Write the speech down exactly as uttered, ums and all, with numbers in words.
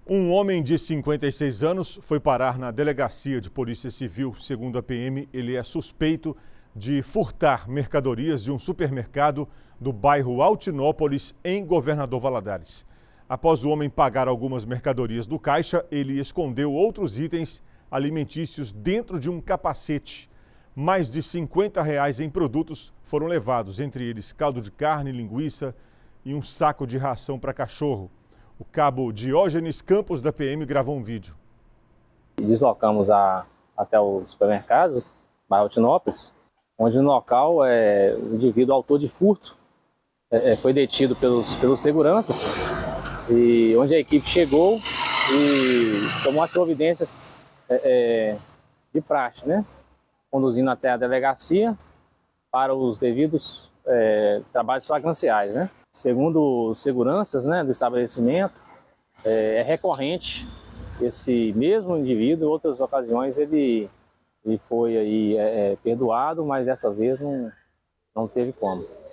Um homem de cinquenta e seis anos foi parar na delegacia de Polícia Civil. Segundo a P M, ele é suspeito de furtar mercadorias de um supermercado do bairro Altinópolis, em Governador Valadares. Após o homem pagar algumas mercadorias do caixa, ele escondeu outros itens alimentícios dentro de um capacete. Mais de cinquenta reais em produtos foram levados, entre eles caldo de carne, linguiça e um saco de ração para cachorro. O cabo Diógenes Campos, da P M, gravou um vídeo. Deslocamos a, até o supermercado, bairro Altinópolis, onde no local é, o indivíduo autor de furto é, foi detido pelos, pelos seguranças, e onde a equipe chegou e tomou as providências é, é, de praxe, né? Conduzindo até a delegacia para os devidos é, trabalhos flagranciais, né? Segundo seguranças, né, do estabelecimento, é, é recorrente esse mesmo indivíduo. Em outras ocasiões ele, ele foi aí, é, é, perdoado, mas dessa vez não, não teve como.